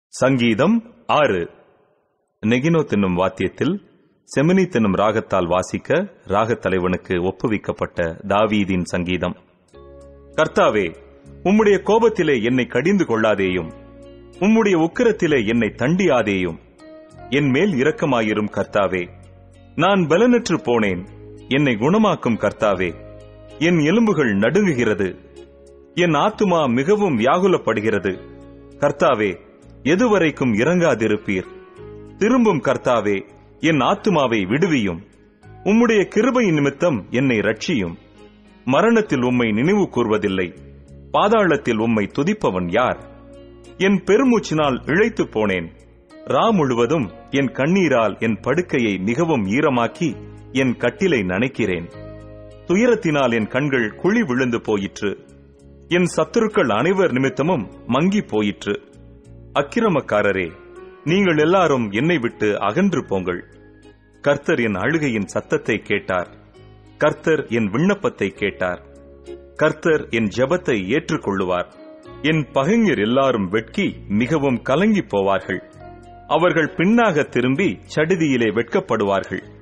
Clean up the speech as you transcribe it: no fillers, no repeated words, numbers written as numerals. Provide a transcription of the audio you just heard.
சங்கீதம் 6. நெகினோத் என்னும் வாத்தியத்தில் செமினித் என்னும் ராகத்தால் வாசிக்க ராகத் தலைவனுக்கு ஒப்புவிக்கப்பட்ட தாவீதின் சங்கீதம். கர்த்தாவே, உம்முடைய கோபத்திலே என்னை கடிந்து கொள்ளாதேயும், உம்முடைய உக்கிரத்திலே என்னை தண்டியாதேயும். என் மேல் இரக்கமாயிரும் கர்த்தாவே. நான் பலனற்று போனேன், என்னை குணமாக்கும் கர்த்தாவே. என் எலும்புகள் நடுங்குகிறது, என் ஆத்துமா மிகவும் வியாகுலப்படுகிறது. கர்த்தாவே, எதுவரைக்கும் இறங்காதிருப்பீர்? திரும்பும் கர்த்தாவே, என் ஆத்துமாவை விடுவியும். உம்முடைய கிருபையின் நிமித்தம் என்னை ரட்சியும். மரணத்தில் உம்மை நினைவு கூர்வதில்லை, பாதாளத்தில் உம்மை துதிப்பவன் யார்? என் பெருமூச்சினால் இழைத்து போனேன். ரா முழுவதும் என் கண்ணீரால் என் படுக்கையை மிகவும் ஈரமாக்கி என் கட்டிலை நனைக்கிறேன். துயரத்தினால் என் கண்கள் குழி விழுந்து போயிற்று. என் சத்துருக்கள் அனைவர் நிமித்தமும் மங்கி போயிற்று. அக்கிரமக்காரரே, நீங்கள் எல்லாரும் என்னை விட்டு அகன்று போங்கள். கர்த்தர் என் அழுகையின் சத்தத்தை கேட்டார். கர்த்தர் என் விண்ணப்பத்தை கேட்டார். கர்த்தர் என் ஜெபத்தை ஏற்றுக்கொள்ளுவார். என் பகைஞர் எல்லாரும் வெட்கி மிகவும் கலங்கி போவார்கள். அவர்கள் பின்னாக திரும்பி சடிதியிலே வெட்கப்படுவார்கள்.